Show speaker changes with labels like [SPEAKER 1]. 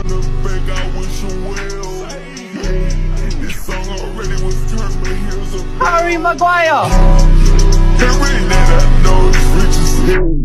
[SPEAKER 1] the bank, I wish you well. This song already was turned, but here's a
[SPEAKER 2] Harry Maguire.
[SPEAKER 1] every night I know it's rich as hell.